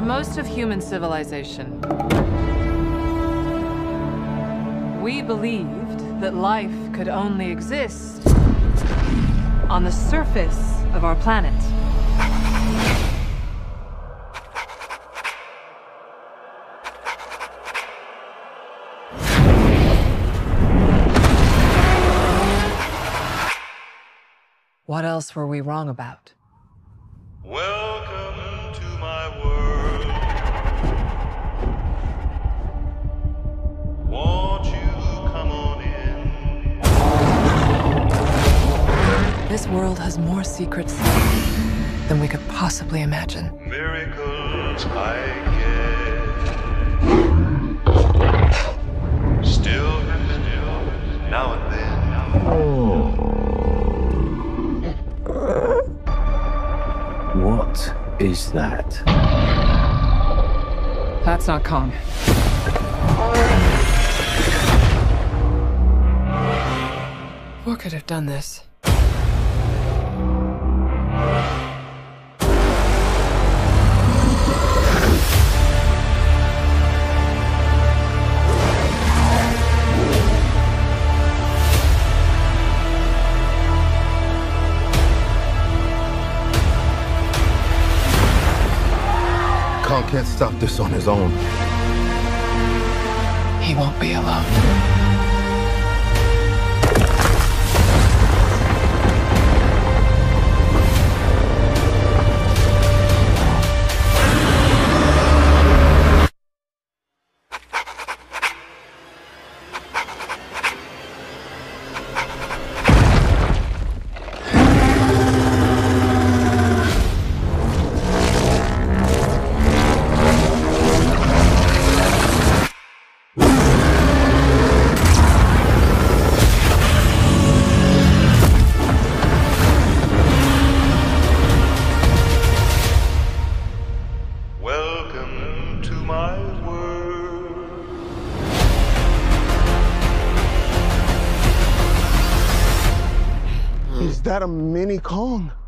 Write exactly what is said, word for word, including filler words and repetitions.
most of human civilization, we believed that life could only exist on the surface of our planet. What else were we wrong about? Welcome to my world. Won't you come on in? This world has more secrets than we could possibly imagine. Miracles I get. Still and still, now and then. What is that? That's not Kong. What could have done this? Kong can't stop this on his own. He won't be alone. Welcome to my world. Is that a mini Kong?